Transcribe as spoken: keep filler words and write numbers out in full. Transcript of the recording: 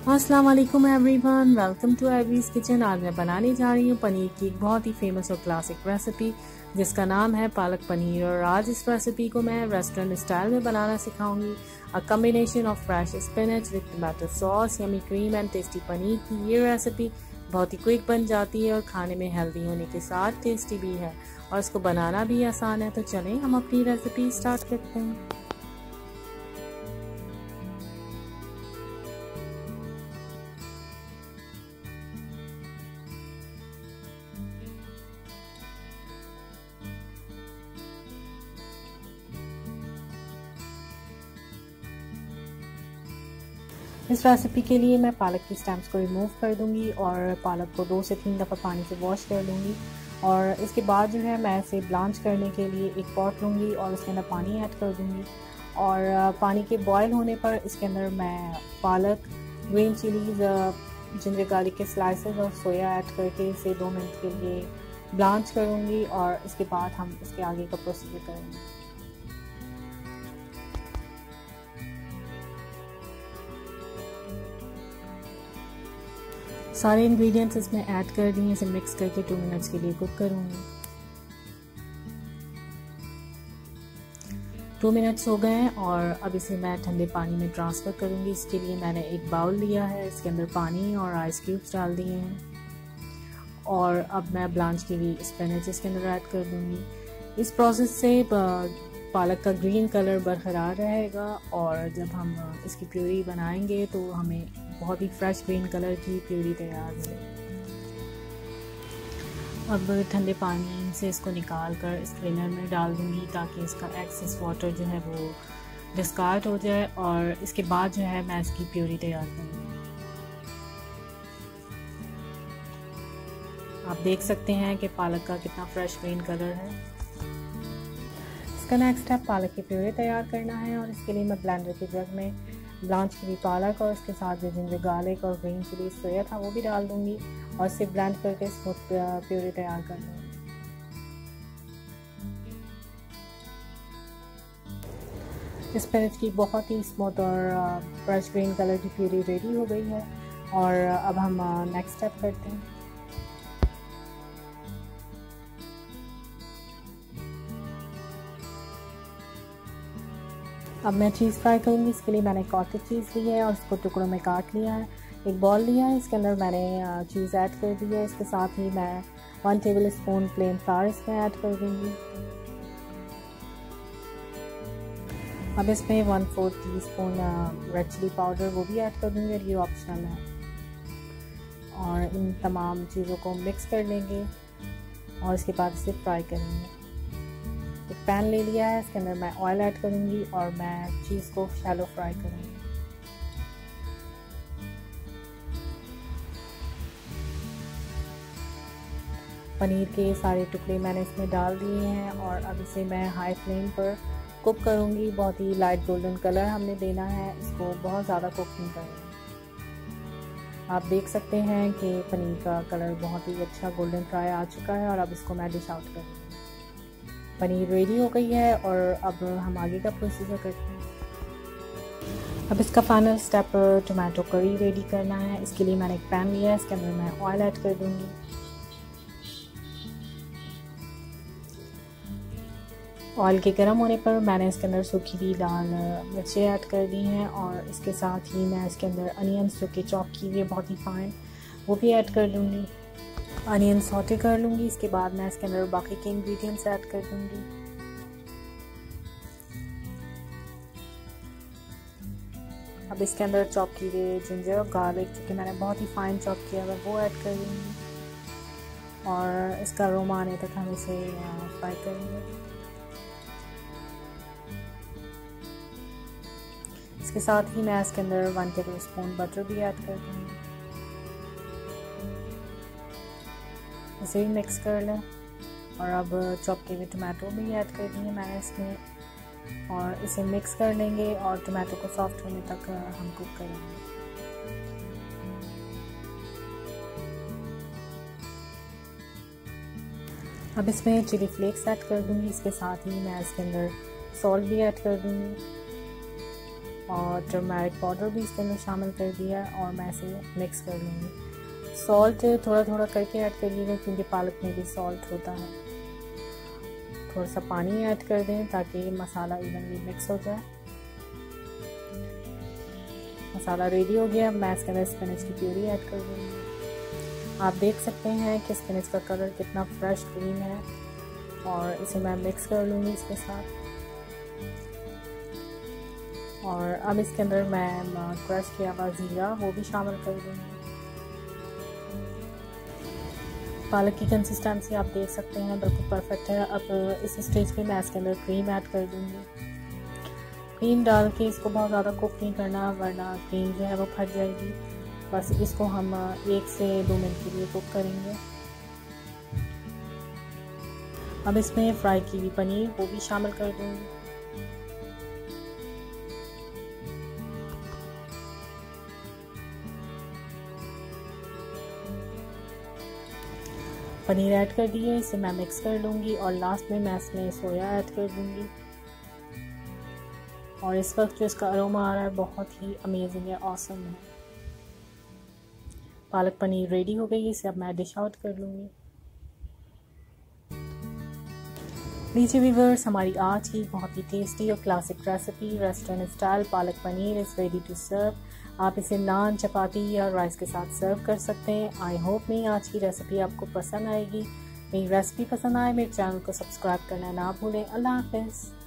अस्सलाम वालेकुम everyone, welcome to Avi's kitchen. आज मैं बनाने जा रही हूँ पनीर की एक बहुत ही फेमस और क्लासिक रेसिपी जिसका नाम है पालक पनीर। और आज इस रेसिपी को मैं रेस्टोरेंट स्टाइल में बनाना सिखाऊंगी। A combination of fresh spinach with tomato sauce, yummy cream and tasty paneer की ये रेसिपी बहुत ही क्विक बन जाती है और खाने में हेल्दी होने के साथ टेस्टी भी है और इसको बनाना भी आसान है। तो चलें हम अपनी रेसिपी स्टार्ट करते हैं। इस रेसिपी के लिए मैं पालक की स्टेम्स को रिमूव कर दूंगी और पालक को दो से तीन दफ़ा पानी से वॉश कर लूँगी। और इसके बाद जो है मैं इसे ब्लांच करने के लिए एक पॉट लूँगी और उसके अंदर पानी ऐड कर दूँगी। और पानी के बॉयल होने पर इसके अंदर मैं पालक, ग्रीन चिलीज़, जिंजर गार्लिक के स्लाइसेस और सोया ऐड करके इसे दो मिनट के लिए ब्लांच करूँगी और इसके बाद हम इसके आगे का प्रोसीजर करेंगे। सारे इंग्रेडिएंट्स इसमें ऐड कर दिए, इसे मिक्स करके टू मिनट्स के लिए कुक करूँगी। टू मिनट्स हो गए हैं और अब इसे मैं ठंडे पानी में ट्रांसफ़र करूँगी। इसके लिए मैंने एक बाउल लिया है, इसके अंदर पानी और आइस क्यूब्स डाल दिए हैं और अब मैं ब्लांच की हुई स्पिनच इसके अंदर ऐड कर दूँगी। इस प्रोसेस से पालक का ग्रीन कलर बरकरार रहेगा और जब हम इसकी प्यूरी बनाएंगे तो हमें बहुत ही फ्रेश ग्रीन कलर की प्यूरी तैयार मिलेगी। अब ठंडे पानी से इसको निकाल कर स्ट्रेनर में डाल दूँगी ताकि इसका एक्सेस वाटर जो है वो डिस्कार्ड हो जाए और इसके बाद जो है मैं इसकी प्यूरी तैयार करूँगी। आप देख सकते हैं कि पालक का कितना फ्रेश ग्रीन कलर है। इसका नेक्स्ट स्टेप पालक की प्यूरी तैयार करना है और इसके लिए मैं ब्लेंडर के जग में ब्लांच की हुई पालक और इसके साथ जो जिंजर गार्लिकを ग्रीन चिली सोया था वो भी डाल दूंगी और इसे ब्लेंड करके स्मूथ प्यूरी तैयार कर लूँगी। स्पिनच की बहुत ही स्मूथ और फ्रेश ग्रीन कलर की प्यूरी रेडी हो गई है और अब हम नेक्स्ट स्टेप करते हैं। अब मैं चीज़ फ्राई करूँगी। इसके लिए मैंने कॉटेज चीज़ ली है और इसको टुकड़ों में काट लिया है। एक बॉल लिया है, इसके अंदर मैंने चीज़ ऐड कर दी है। इसके साथ ही मैं one tablespoon plain flour इसमें ऐड कर दूँगी। अब इसमें one fourth teaspoon red chilli powder वो भी ऐड कर दूँगी और ये ऑप्शनल है। और इन तमाम चीज़ों को मिक्स कर लेंगे और इसके बाद इसे फ्राई करेंगे। एक पैन ले लिया है, इसके अंदर मैं ऑयल ऐड करूँगी और मैं चीज़ को शैलो फ्राई करूँगी। पनीर के सारे टुकड़े मैंने इसमें डाल दिए हैं और अब इसे मैं हाई फ्लेम पर कुक करूँगी। बहुत ही लाइट गोल्डन कलर हमने देना है, इसको बहुत ज़्यादा कुक नहीं करना। आप देख सकते हैं कि पनीर का कलर बहुत ही अच्छा गोल्डन फ्राई आ चुका है और अब इसको मैं डिश आउट करूँगी। पनीर रेडी हो गई है और अब हम आगे का प्रोसीजर करते हैं। अब इसका final step tomato curry ready करना है। इसके लिए मैंने एक पैन लिया है, इसके अंदर मैं ऑयल ऐड कर दूंगी। ऑयल के गर्म होने पर मैंने इसके अंदर सूखी हुई लाल मिर्चें ऐड कर दी हैं और इसके साथ ही मैं इसके अंदर अनियंस जो कि चॉप की हुई है बहुत ही फाइन वो भी ऐड कर दूंगी। अनियन सॉटे कर लूँगी। इसके बाद मैं इसके अंदर बाकी के इंग्रेडिएंट्स ऐड कर दूँगी। अब इसके अंदर चॉप की हुई जिंजर और गार्लिक जो कि मैंने बहुत ही फाइन चॉप किया है वो ऐड कर दूँगी और इसका अरोमा आने तक हम इसे फ्राई करेंगे। इसके साथ ही मैं इसके अंदर वन टेबल स्पून बटर भी ऐड कर दूँगी। इसे भी मिक्स कर लें और अब चॉप के हुए टमाटो भी ऐड कर दिए मैंने इसमें और इसे मिक्स कर लेंगे और टमाटो को सॉफ्ट होने तक हम कुक करेंगे। अब इसमें चिली फ्लेक्स ऐड कर दूंगी। इसके साथ ही मैं इसके अंदर सॉल्ट भी ऐड कर दूंगी। और टर्मरिक पाउडर भी इसके अंदर शामिल कर दिया है और मैं इसे मिक्स कर लूँगी। सॉल्ट थोड़ा थोड़ा करके ऐड करिएगा क्योंकि पालक में भी सॉल्ट होता है। थोड़ा सा पानी ऐड कर दें ताकि मसाला इवनली मिक्स हो जाए। मसाला रेडी हो गया। मैं इसके अंदर स्पिनच की प्यूरी ऐड कर दूँगी। आप देख सकते हैं कि स्पिनच का कलर कितना फ्रेश ग्रीन है और इसे मैं मिक्स कर लूँगी इसके साथ। और अब इसके अंदर मैं क्रश किया हुआ ज़ीरा वो भी शामिल कर दूँगी। पालक की कंसिस्टेंसी आप देख सकते हैं बिल्कुल परफेक्ट है। अब इस स्टेज पे मैं इसके अंदर क्रीम ऐड कर दूँगी। क्रीम डाल के इसको बहुत ज़्यादा कुक नहीं करना वरना क्रीम जो है वो फट जाएगी। बस इसको हम एक से दो मिनट के लिए कुक करेंगे। अब इसमें फ्राई की हुई पनीर वो भी शामिल कर दूँगी। पनीर ऐड कर दिए, इसे मैं मिक्स कर लूँगी और लास्ट में मैं इसमें सोया ऐड कर दूँगी। और इस वक्त जो इसका अरोमा आ रहा है बहुत ही अमेजिंग है, ऑसम है। पालक पनीर रेडी हो गई है, इसे अब मैं डिश आउट कर लूँगी। लीजिए व्यूअर्स, हमारी आज की बहुत ही टेस्टी और classic recipe restaurant style palak paneer is ready to serve. आप इसे नान, चपाती या राइस के साथ सर्व कर सकते हैं। आई होप मेरी आज की रेसिपी आपको पसंद आएगी। मेरी रेसिपी पसंद आए मेरे चैनल को सब्सक्राइब करना ना भूलें। अल्लाह हाफ़िज़।